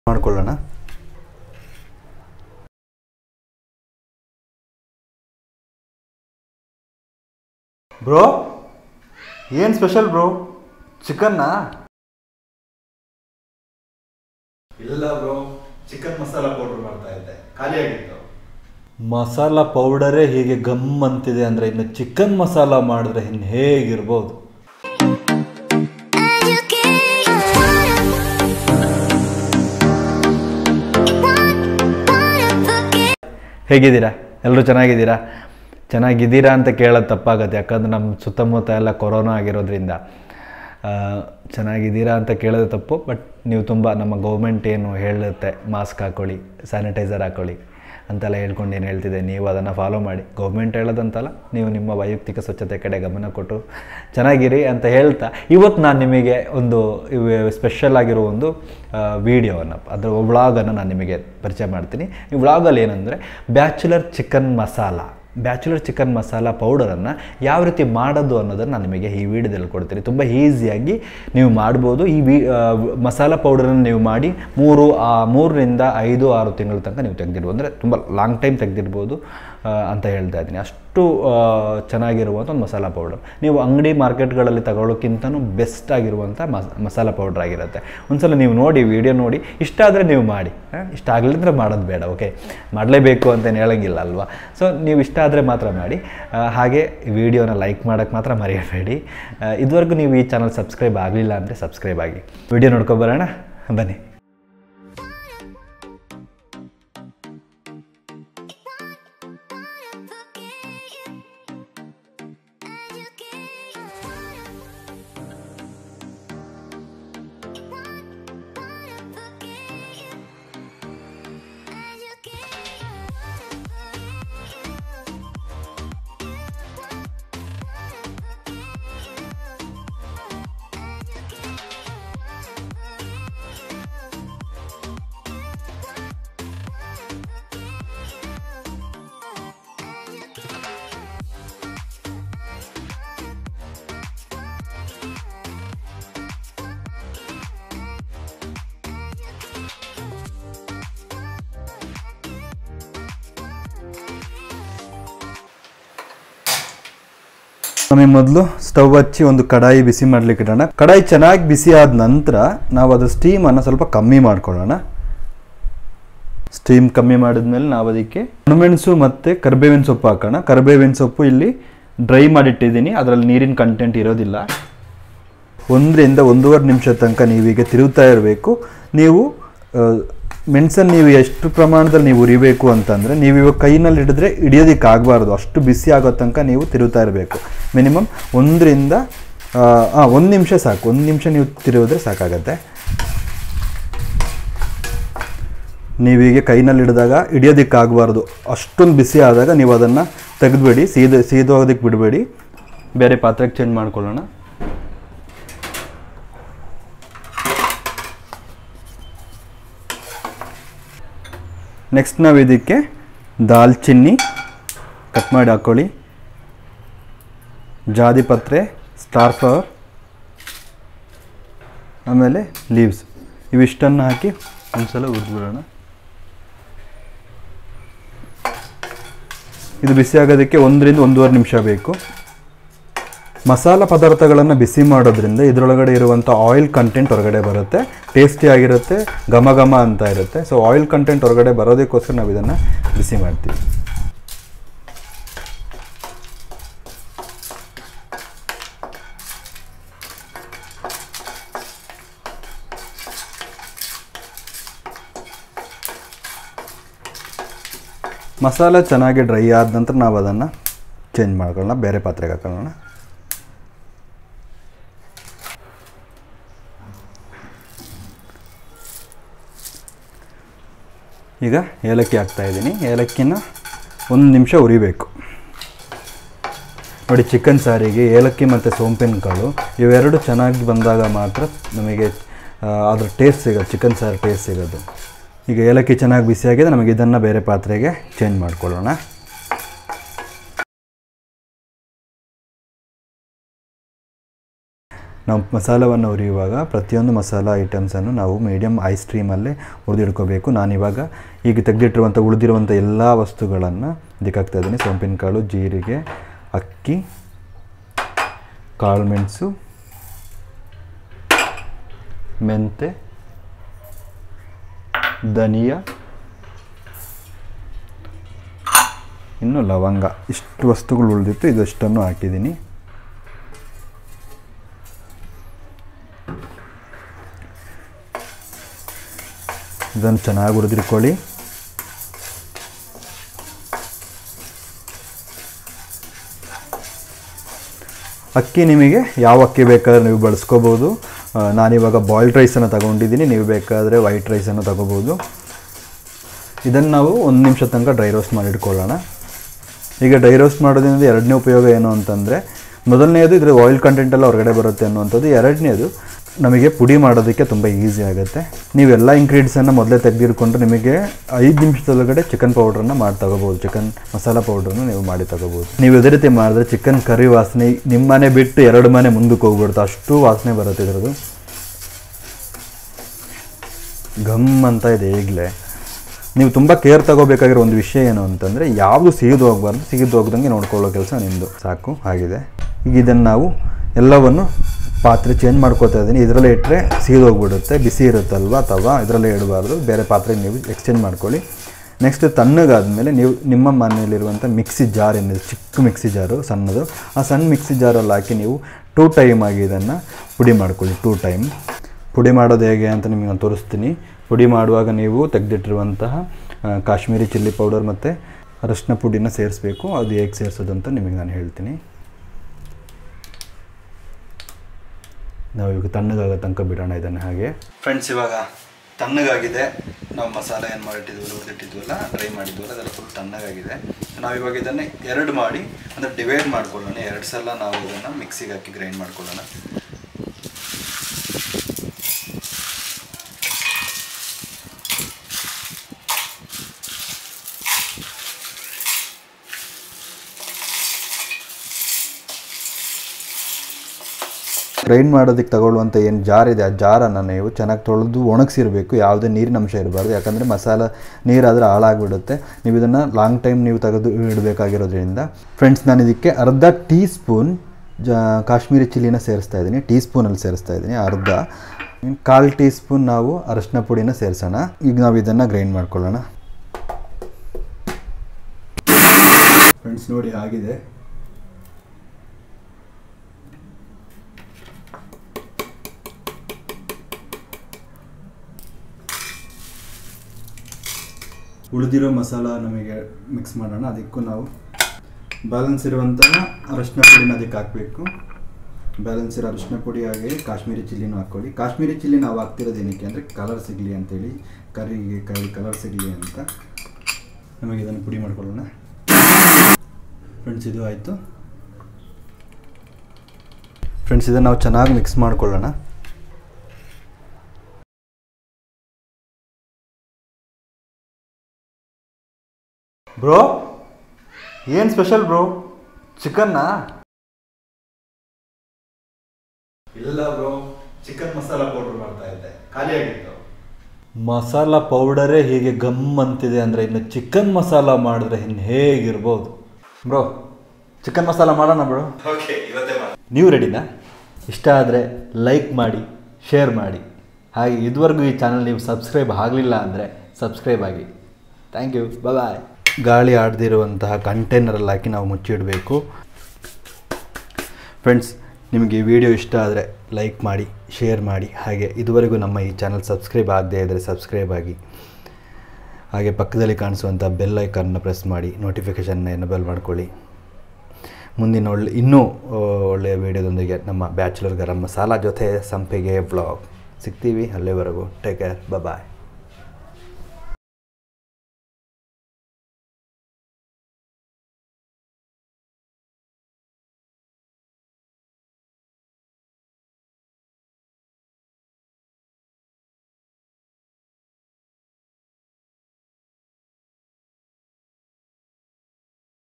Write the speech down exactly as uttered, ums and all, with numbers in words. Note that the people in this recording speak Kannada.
ಮಾಡ್ಕೊಳ್ಳೋಣ. ಬ್ರೋ ಏನು ಸ್ಪೆಷಲ್ ಬ್ರೋ? ಚಿಕನ್ನಾ? ಇಲ್ಲ ಬ್ರೋ, ಚಿಕನ್ ಮಸಾಲ ಪೌಡರ್ ಮಾಡ್ತಾ ಇದ್ದೆ, ಖಾಲಿ ಆಗಿತ್ತು. ಮಸಾಲ ಪೌಡರೇ ಹೀಗೆ ಗಮ್ ಅಂತಿದೆ ಅಂದರೆ ಇನ್ನು ಚಿಕನ್ ಮಸಾಲ ಮಾಡಿದ್ರೆ ಇನ್ನು ಹೇಗಿರ್ಬೋದು? ಹೇಗಿದ್ದೀರಾ? ಎಲ್ಲರೂ ಚೆನ್ನಾಗಿದ್ದೀರಾ? ಚೆನ್ನಾಗಿದ್ದೀರಾ ಅಂತ ಕೇಳೋದು ತಪ್ಪಾಗುತ್ತೆ, ಯಾಕಂದ್ರೆ ನಮ್ಮ ಸುತ್ತಮುತ್ತ ಎಲ್ಲ ಕೊರೋನಾ ಆಗಿರೋದ್ರಿಂದ ಚೆನ್ನಾಗಿದ್ದೀರಾ ಅಂತ ಕೇಳೋದು ತಪ್ಪು. ಬಟ್ ನೀವು ತುಂಬ ನಮ್ಮ ಗೌರ್ಮೆಂಟ್ ಏನು ಹೇಳುತ್ತೆ, ಮಾಸ್ಕ್ ಹಾಕ್ಕೊಳ್ಳಿ, ಸ್ಯಾನಿಟೈಸರ್ ಹಾಕ್ಕೊಳ್ಳಿ ಅಂತೆಲ್ಲ ಹೇಳ್ಕೊಂಡು ಏನು ಹೇಳ್ತಿದೆ, ನೀವು ಅದನ್ನು ಫಾಲೋ ಮಾಡಿ. ಗೌರ್ಮೆಂಟ್ ಹೇಳೋದಂತಲ್ಲ, ನೀವು ನಿಮ್ಮ ವೈಯಕ್ತಿಕ ಸ್ವಚ್ಛತೆ ಕಡೆ ಗಮನ ಕೊಟ್ಟು ಚೆನ್ನಾಗಿರಿ ಅಂತ ಹೇಳ್ತಾ, ಇವತ್ತು ನಾನು ನಿಮಗೆ ಒಂದು ಸ್ಪೆಷಲ್ ಆಗಿರೋ ಒಂದು ವೀಡಿಯೋವನ್ನು, ಅದರ ವ್ಲಾಗನ್ನು ನಾನು ನಿಮಗೆ ಪರಿಚಯ ಮಾಡ್ತೀನಿ. ಈ ವ್ಲಾಗಲ್ಲಿ ಏನಂದರೆ ಬ್ಯಾಚುಲರ್ ಚಿಕನ್ ಮಸಾಲ ಬ್ಯಾಚುಲರ್ ಚಿಕನ್ ಮಸಾಲ ಪೌಡರನ್ನು ಯಾವ ರೀತಿ ಮಾಡೋದು ಅನ್ನೋದನ್ನು ನಾನು ನಿಮಗೆ ಈ ವಿಡಿಯೋದಲ್ಲಿ ಕೊಡ್ತೀನಿ. ತುಂಬ ಈಸಿಯಾಗಿ ನೀವು ಮಾಡ್ಬೋದು. ಈ ವಿ ಮಸಾಲ ಪೌಡರನ್ನು ನೀವು ಮಾಡಿ ಮೂರು ಮೂರರಿಂದ ಐದು ಆರು ತಿಂಗಳ ತನಕ ನೀವು ತೆಗೆದಿರ್ಬೋದು, ಅಂದರೆ ತುಂಬ ಲಾಂಗ್ ಟೈಮ್ ತೆಗೆದಿರ್ಬೋದು ಅಂತ ಹೇಳ್ತಾ ಇದ್ದೀನಿ. ಅಷ್ಟು ಚೆನ್ನಾಗಿರುವಂಥ ಒಂದು ಮಸಾಲ ಪೌಡರ್. ನೀವು ಅಂಗಡಿ ಮಾರ್ಕೆಟ್ಗಳಲ್ಲಿ ತಗೊಳ್ಳೋಕ್ಕಿಂತನೂ ಬೆಸ್ಟ್ ಆಗಿರುವಂಥ ಮಸ್ ಮಸಾಲ ಪೌಡ್ರ್ ಆಗಿರುತ್ತೆ. ಒಂದ್ಸಲ ನೀವು ನೋಡಿ, ವಿಡಿಯೋ ನೋಡಿ, ಇಷ್ಟ ಆದರೆ ನೀವು ಮಾಡಿ, ಇಷ್ಟ ಆಗಲಿದ್ರೆ ಮಾಡೋದು ಬೇಡ. ಓಕೆ, ಮಾಡಲೇಬೇಕು ಅಂತೇನು ಹೇಳೋಂಗಿಲ್ಲ ಅಲ್ವಾ? ಸೊ ನೀವು ಇಷ್ಟ ಆದರೆ ಮಾತ್ರ ಮಾಡಿ. ಹಾಗೆ ವಿಡಿಯೋನ ಲೈಕ್ ಮಾಡೋಕ್ಕೆ ಮಾತ್ರ ಮರೆಯಬೇಡಿ. ಇದುವರೆಗೂ ನೀವು ಈ ಚಾನಲ್ ಸಬ್ಸ್ಕ್ರೈಬ್ ಆಗಲಿಲ್ಲ ಅಂದರೆ ಸಬ್ಸ್ಕ್ರೈಬ್ ಆಗಿ. ವಿಡಿಯೋ ನೋಡ್ಕೊಬರೋಣ, ಬನ್ನಿ. ನಮಗೆ ಮೊದಲು ಸ್ಟವ್ ಹಚ್ಚಿ ಒಂದು ಕಡಾಯಿ ಬಿಸಿ ಮಾಡಲಿಕ್ಕೆ ಇಡೋಣ. ಕಡಾಯಿ ಚೆನ್ನಾಗಿ ಬಿಸಿ ಆದ ನಂತರ ನಾವು ಅದರ ಸ್ಟೀಮನ್ನು ಸ್ವಲ್ಪ ಕಮ್ಮಿ ಮಾಡ್ಕೊಳ್ಳೋಣ. ಸ್ಟೀಮ್ ಕಮ್ಮಿ ಮಾಡಿದ್ಮೇಲೆ ನಾವು ಅದಕ್ಕೆ ಒಣಮೆಣಸು ಮತ್ತು ಕರಿಬೇವಿನ ಸೊಪ್ಪು ಹಾಕೋಣ. ಕರಿಬೇವಿನ ಸೊಪ್ಪು ಇಲ್ಲಿ ಡ್ರೈ ಮಾಡಿಟ್ಟಿದ್ದೀನಿ, ಅದರಲ್ಲಿ ನೀರಿನ ಕಂಟೆಂಟ್ ಇರೋದಿಲ್ಲ. ಒಂದರಿಂದ ಒಂದೂವರೆ ನಿಮಿಷ ತನಕ ನೀವೀಗ ತಿರುಗ್ತಾ ಇರಬೇಕು. ನೀವು ಮೆಣಸನ್ನು ನೀವು ಎಷ್ಟು ಪ್ರಮಾಣದಲ್ಲಿ ನೀವು ಉರಿಬೇಕು ಅಂತಂದರೆ, ನೀವು ಇವಾಗ ಕೈನಲ್ಲಿ ಹಿಡಿದ್ರೆ ಹಿಡಿಯೋದಕ್ಕೆ ಆಗಬಾರ್ದು, ಅಷ್ಟು ಬಿಸಿ ಆಗೋ ತನಕ ನೀವು ತಿರುಗ್ತಾ ಇರಬೇಕು. ಮಿನಿಮಮ್ ಒಂದರಿಂದ ಹಾಂ ಒಂದು ನಿಮಿಷ ಸಾಕು, ಒಂದು ನಿಮಿಷ ನೀವು ತಿರುಗಿದ್ರೆ ಸಾಕಾಗತ್ತೆ. ನೀವೀಗ ಕೈನಲ್ಲಿ ಹಿಡಿದಾಗ ಹಿಡಿಯೋದಕ್ಕೆ ಆಗಬಾರ್ದು, ಅಷ್ಟೊಂದು ಬಿಸಿ ಆದಾಗ ನೀವು ಅದನ್ನು ತೆಗೆದುಬೇಡಿ, ಸೀದ ಸೀದೋಗೋದಕ್ಕೆ ಬಿಡಬೇಡಿ. ಬೇರೆ ಪಾತ್ರೆಗೆ ಚೇಂಜ್ ಮಾಡ್ಕೊಳ್ಳೋಣ. ನೆಕ್ಸ್ಟ್ ನಾವು ಇದಕ್ಕೆ ದಾಲ್ಚಿನ್ನಿ ಕಟ್ ಮಾಡಿ ಹಾಕ್ಕೊಳ್ಳಿ, ಜಾದಿ ಪತ್ರೆ, ಸ್ಟಾರ್ ಫ್ಲವರ್, ಆಮೇಲೆ ಲೀವ್ಸ್, ಇವಿಷ್ಟನ್ನು ಹಾಕಿ ಒಂದ್ಸಲ ಹುರಿದ್ಬಿಡೋಣ. ಇದು ಬಿಸಿ ಆಗೋದಕ್ಕೆ ಒಂದರಿಂದ ಒಂದೂವರೆ ನಿಮಿಷ ಬೇಕು. ಮಸಾಲ ಪದಾರ್ಥಗಳನ್ನು ಬಿಸಿ ಮಾಡೋದ್ರಿಂದ ಇದರೊಳಗಡೆ ಇರುವಂಥ ಆಯಿಲ್ ಕಂಟೆಂಟ್ ಹೊರಗಡೆ ಬರುತ್ತೆ, ಟೇಸ್ಟಿ ಆಗಿರುತ್ತೆ, ಘಮ ಘಮ ಅಂತ ಇರುತ್ತೆ. ಸೊ ಆಯಿಲ್ ಕಂಟೆಂಟ್ ಹೊರಗಡೆ ಬರೋದಕ್ಕೋಸ್ಕರ ನಾವು ಇದನ್ನು ಬಿಸಿ ಮಾಡ್ತೀವಿ. ಮಸಾಲ ಚೆನ್ನಾಗಿ ಡ್ರೈ ಆದ ನಂತರ ನಾವು ಅದನ್ನು ಚೇಂಜ್ ಮಾಡ್ಕೊಳ್ಳೋಣ, ಬೇರೆ ಪಾತ್ರೆಗೆ ಹಾಕೊಳ್ಳೋಣ. ಈಗ ಏಲಕ್ಕಿ ಹಾಕ್ತಾಯಿದ್ದೀನಿ. ಏಲಕ್ಕಿನ ಒಂದು ನಿಮಿಷ ಉರಿಬೇಕು. ನೋಡಿ, ಚಿಕನ್ ಸಾರಿಗೆ ಏಲಕ್ಕಿ ಮತ್ತು ಸೋಂಪಿನ ಕಾಳು ಇವೆರಡು ಚೆನ್ನಾಗಿ ಬಂದಾಗ ಮಾತ್ರ ನಮಗೆ ಅದ್ರ ಟೇಸ್ಟ್ ಸಿಗೋದು, ಚಿಕನ್ ಸಾರು ಟೇಸ್ಟ್ ಸಿಗೋದು. ಈಗ ಏಲಕ್ಕಿ ಚೆನ್ನಾಗಿ ಬಿಸಿಯಾಗಿದೆ, ನಮಗೆ ಇದನ್ನು ಬೇರೆ ಪಾತ್ರೆಗೆ ಚೇಂಜ್ ಮಾಡ್ಕೊಳ್ಳೋಣ. ನಾವು ಮಸಾಲವನ್ನು ಹುರಿಯುವಾಗ ಪ್ರತಿಯೊಂದು ಮಸಾಲ ಐಟಮ್ಸನ್ನು ನಾವು ಮೀಡಿಯಮ್ ಐ ಸ್ಟ್ರೀಮಲ್ಲೇ ಹುರಿದಿಡ್ಕೋಬೇಕು. ನಾನಿವಾಗ ಈಗ ತೆಗೆದಿಟ್ಟಿರುವಂಥ ಉಳಿದಿರುವಂಥ ಎಲ್ಲ ವಸ್ತುಗಳನ್ನು ಇದಕ್ಕೆ ಹಾಕ್ತಾ ಇದ್ದೀನಿ. ಸೊಂಪಿನ ಕಾಳು, ಜೀರಿಗೆ, ಅಕ್ಕಿ, ಕಾಳು ಮೆಣಸು, ಮೆಂತೆ, ಧನಿಯಾ, ಇನ್ನು ಲವಂಗ, ಇಷ್ಟು ವಸ್ತುಗಳು ಉಳಿದಿತ್ತು. ಇದಷ್ಟನ್ನು ಹಾಕಿದ್ದೀನಿ. ಇದನ್ನು ಚೆನ್ನಾಗಿ ಹುರಿದಿಟ್ಕೊಳ್ಳಿ. ಅಕ್ಕಿ ನಿಮಗೆ ಯಾವ ಅಕ್ಕಿ ಬೇಕಾದ್ರೆ ನೀವು ಬಳಸ್ಕೋಬೋದು. ನಾನಿವಾಗ ಬಾಯ್ಲ್ಡ್ ರೈಸನ್ನು ತಗೊಂಡಿದ್ದೀನಿ, ನೀವು ಬೇಕಾದರೆ ವೈಟ್ ರೈಸನ್ನು ತಗೋಬೋದು. ಇದನ್ನು ನಾವು ಒಂದು ನಿಮಿಷ ತನಕ ಡ್ರೈ ರೋಸ್ಟ್ ಮಾಡಿಟ್ಕೊಳ್ಳೋಣ. ಈಗ ಡ್ರೈ ರೋಸ್ಟ್ ಮಾಡೋದ್ರಿಂದ ಎರಡನೇ ಉಪಯೋಗ ಏನು ಅಂತಂದರೆ, ಮೊದಲನೇದು ಇದರ ಆಯಿಲ್ ಕಂಟೆಂಟೆಲ್ಲ ಹೊರಗಡೆ ಬರುತ್ತೆ ಅನ್ನುವಂಥದ್ದು. ಎರಡನೇದು ನಮಗೆ ಪುಡಿ ಮಾಡೋದಕ್ಕೆ ತುಂಬ ಈಸಿ ಆಗುತ್ತೆ. ನೀವೆಲ್ಲ ಇಂಗ್ರೀಡಿಯೆಂಟ್ಸನ್ನು ಮೊದಲೇ ತೆಗೆದಿಟ್ಕೊಂಡ್ರೆ ನಿಮಗೆ ಐದು ನಿಮಿಷದೊಳಗಡೆ ಚಿಕನ್ ಪೌಡ್ರನ್ನು ಮಾಡಿ ತಗೋಬೋದು. ಚಿಕನ್ ಮಸಾಲ ಪೌಡ್ರನ್ನು ನೀವು ಮಾಡಿ ತಗೋಬೋದು. ನೀವು ಇದೇ ರೀತಿ ಮಾಡಿದ್ರೆ ಚಿಕನ್ ಕರಿ ವಾಸನೆ ನಿಮ್ಮ ಮನೆ ಬಿಟ್ಟು ಎರಡು ಮನೆ ಮುಂದಕ್ಕೆ ಹೋಗ್ಬಿಡುತ್ತೆ, ಅಷ್ಟು ವಾಸನೆ ಬರುತ್ತೆ ಇದರದು. ಗಮ್ ಅಂತ ಇದೆ ಈಗಲೇ. ನೀವು ತುಂಬ ಕೇರ್ ತಗೋಬೇಕಾಗಿರೋ ಒಂದು ವಿಷಯ ಏನು ಅಂತಂದರೆ, ಯಾವುದು ಸಿಹಿದು ಹೋಗಬಾರ್ದು, ಸಿಹಿದು ಹೋಗ್ದಂಗೆ ನೋಡ್ಕೊಳ್ಳೋ ಕೆಲಸ ನಿಮ್ಮದು. ಸಾಕು, ಆಗಿದೆ. ಈಗ ಇದನ್ನು ನಾವು ಎಲ್ಲವನ್ನು ಪಾತ್ರೆ ಚೇಂಜ್ ಮಾಡ್ಕೋತಾ ಇದ್ದೀನಿ. ಇದರಲ್ಲೇ ಇಟ್ಟರೆ ಸೀದು ಹೋಗ್ಬಿಡುತ್ತೆ, ಬಿಸಿ ಇರುತ್ತಲ್ವ ತವಾ, ಇದರಲ್ಲೇ ಇಡಬಾರ್ದು. ಬೇರೆ ಪಾತ್ರೆಗೆ ನೀವು ಎಕ್ಸ್ಚೇಂಜ್ ಮಾಡ್ಕೊಳ್ಳಿ. ನೆಕ್ಸ್ಟ್ ತಣ್ಣಗಾದಮೇಲೆ ನೀವು ನಿಮ್ಮ ಮನೆಯಲ್ಲಿರುವಂಥ ಮಿಕ್ಸಿ ಜಾರ್ ಏನಿದೆ, ಚಿಕ್ಕ ಮಿಕ್ಸಿ ಜಾರು ಸಣ್ಣದು, ಆ ಸಣ್ಣ ಮಿಕ್ಸಿ ಜಾರಲ್ಲಿ ಹಾಕಿ ನೀವು ಟೂ ಟೈಮ್ ಆಗಿ ಇದನ್ನು ಪುಡಿ ಮಾಡ್ಕೊಳ್ಳಿ. ಟೂ ಟೈಮ್ ಪುಡಿ ಮಾಡೋದು ಹೇಗೆ ಅಂತ ನಿಮಗೆ ನಾನು ತೋರಿಸ್ತೀನಿ. ಪುಡಿ ಮಾಡುವಾಗ ನೀವು ತೆಗೆದಿಟ್ಟಿರುವಂತಹ ಕಾಶ್ಮೀರಿ ಚಿಲ್ಲಿ ಪೌಡರ್ ಮತ್ತು ಅರಶಿನ ಪುಡಿನ ಸೇರಿಸಬೇಕು. ಅದು ಹೇಗೆ ಸೇರಿಸೋದು ಅಂತ ನಿಮಗೆ ನಾನು ಹೇಳ್ತೀನಿ. ನಾವು ಇವಾಗ ತಣ್ಣಗಾಗೋ ತನಕ ಬಿಡೋಣ ಇದನ್ನು ಹಾಗೆ. ಫ್ರೆಂಡ್ಸ್, ಇವಾಗ ತಣ್ಣಗಾಗಿದೆ. ನಾವು ಮಸಾಲೆ ಏನು ಮಾಡಿಟ್ಟಿದ್ವಲ್ಲ, ಹುರಿದಿಟ್ಟಿದ್ವಲ್ಲ, ಡ್ರೈ ಮಾಡಿದ್ವಲ್ಲ, ಅದೆಲ್ಲ ಫುಲ್ ತಣ್ಣಗಾಗಿದೆ. ನಾವಿವಾಗ ಇದನ್ನು ಎರಡು ಮಾಡಿ ಅಂದರೆ ಡಿವೈಡ್ ಮಾಡ್ಕೊಳ್ಳೋಣ. ಎರಡು ಸಲ ನಾವು ಇದನ್ನು ಮಿಕ್ಸಿಗೆ ಹಾಕಿ ಗ್ರೈಂಡ್ ಮಾಡ್ಕೊಳ್ಳೋಣ. ಗ್ರೈಂಡ್ ಮಾಡೋದಕ್ಕೆ ತಗೊಳ್ಳುವಂಥ ಏನು ಜಾರ್ ಇದೆ, ಆ ಜಾರನ್ನು ನೀವು ಚೆನ್ನಾಗಿ ತೊಳೆದು ಒಣಗಿಸಿರಬೇಕು. ಯಾವುದೇ ನೀರಿನ ಅಂಶ ಇರಬಾರ್ದು, ಯಾಕಂದರೆ ಮಸಾಲ ನೀರಾದರೆ ಹಾಳಾಗಿಬಿಡುತ್ತೆ. ನೀವು ಇದನ್ನು ಲಾಂಗ್ ಟೈಮ್ ನೀವು ತೆಗೆದು ಇಡಬೇಕಾಗಿರೋದ್ರಿಂದ. ಫ್ರೆಂಡ್ಸ್, ನಾನು ಇದಕ್ಕೆ ಅರ್ಧ ಟೀ ಸ್ಪೂನ್ ಜ ಕಾಶ್ಮೀರಿ ಚಿಲ್ಲಿನ ಸೇರಿಸ್ತಾ ಇದ್ದೀನಿ. ಟೀ ಸ್ಪೂನಲ್ಲಿ ಸೇರಿಸ್ತಾ ಇದ್ದೀನಿ ಅರ್ಧ. ಕಾಲು ಟೀ ಸ್ಪೂನ್ ನಾವು ಅರಶಿನ ಪುಡಿನ ಸೇರಿಸೋಣ. ಈಗ ನಾವು ಇದನ್ನು ಗ್ರೈಂಡ್ ಮಾಡ್ಕೊಳ್ಳೋಣ. ಫ್ರೆಂಡ್ಸ್, ನೋಡಿ ಆಗಿದೆ. ಉಳಿದಿರೋ ಮಸಾಲ ನಮಗೆ ಮಿಕ್ಸ್ ಮಾಡೋಣ. ಅದಕ್ಕೂ ನಾವು ಬ್ಯಾಲೆನ್ಸ್ ಇರುವಂತಹ ಅರಶಿನ ಪುಡಿನ ಅದಕ್ಕೆ ಹಾಕಬೇಕು. ಬ್ಯಾಲೆನ್ಸ್ ಇರೋ ಅರಶಿನ ಪುಡಿ ಹಾಗೆ ಕಾಶ್ಮೀರಿ ಚಿಲ್ಲಿನೂ ಹಾಕ್ಕೊಳ್ಳಿ. ಕಾಶ್ಮೀರಿ ಚಿಲ್ಲಿ ನಾವು ಹಾಕ್ತಿರೋದು ಏನಕ್ಕೆ ಅಂದರೆ ಕಲರ್ ಸಿಗಲಿ ಅಂತೇಳಿ, ಕರಿಗೆ ಕರಿ ಕಲರ್ ಸಿಗಲಿ ಅಂತ. ನಮಗೆ ಇದನ್ನು ಪುಡಿ ಮಾಡ್ಕೊಳ್ಳೋಣ. ಫ್ರೆಂಡ್ಸ್, ಇದು ಆಯಿತು. ಫ್ರೆಂಡ್ಸ್, ಇದನ್ನು ನಾವು ಚೆನ್ನಾಗಿ ಮಿಕ್ಸ್ ಮಾಡ್ಕೊಳ್ಳೋಣ. ಬ್ರೋ, ಏನು ಸ್ಪೆಷಲ್ ಬ್ರೋ? ಚಿಕನ್ನಾ? ಇಲ್ಲ ಬ್ರೋ, ಚಿಕನ್ ಮಸಾಲ ಪೌಡರ್ ಮಾಡ್ತಾ ಇದ್ದೆ, ಖಾಲಿ ಆಗಿತ್ತು. ಮಸಾಲ ಪೌಡರೇ ಹೀಗೆ ಗಮ್ ಅಂತಿದೆ ಅಂದರೆ ಇನ್ನು ಚಿಕನ್ ಮಸಾಲ ಮಾಡಿದ್ರೆ ಇನ್ನು ಹೇಗಿರ್ಬೋದು? ಬ್ರೋ, ಚಿಕನ್ ಮಸಾಲ ಮಾಡೋಣ ಬ್ರೋ. ಓಕೆ, ಇವತ್ತೇ ಮಾಡಿ. ನೀವು ರೆಡಿನಾ? ಇಷ್ಟ ಆದರೆ ಲೈಕ್ ಮಾಡಿ, ಶೇರ್ ಮಾಡಿ. ಹಾಗೆ ಇದುವರೆಗೂ ಈ ಚಾನಲ್ ನೀವು ಸಬ್ಸ್ಕ್ರೈಬ್ ಆಗಲಿಲ್ಲ ಅಂದರೆ ಸಬ್ಸ್ಕ್ರೈಬ್ ಆಗಿ. Thank you, bye. ಗಾಳಿ ಆಡದಿರುವಂತಹ ಕಂಟೈನರಲ್ಲಿ ಹಾಕಿ ನಾವು ಮುಚ್ಚಿಡಬೇಕು. ಫ್ರೆಂಡ್ಸ್, ನಿಮಗೆ ಈ ವಿಡಿಯೋ ಇಷ್ಟ ಆದರೆ ಲೈಕ್ ಮಾಡಿ, ಶೇರ್ ಮಾಡಿ. ಹಾಗೆ ಇದುವರೆಗೂ ನಮ್ಮ ಈ ಚಾನಲ್ ಸಬ್ಸ್ಕ್ರೈಬ್ ಆಗದೇ ಇದ್ದರೆ ಸಬ್ಸ್ಕ್ರೈಬ್ ಆಗಿ. ಹಾಗೆ ಪಕ್ಕದಲ್ಲಿ ಕಾಣಿಸುವಂಥ ಬೆಲ್ ಐಕಾನ್ನ ಪ್ರೆಸ್ ಮಾಡಿ ನೋಟಿಫಿಕೇಷನ್ನ ಎನೇಬಲ್ ಮಾಡ್ಕೊಳ್ಳಿ. ಮುಂದಿನ ಒಳ್ಳೆ ಇನ್ನೂ ಒಳ್ಳೆಯ ವೀಡಿಯೋದೊಂದಿಗೆ ನಮ್ಮ ಬ್ಯಾಚುಲರ್ ಗರಂ ಮಸಾಲ ಜೊತೆ ಸಂಪಿಗೆ ವ್ಲಾಗ್ ಸಿಗ್ತೀವಿ. ಅಲ್ಲಿವರೆಗೂ ಟೇಕ್ ಕೇರ್, ಬಾಯ್.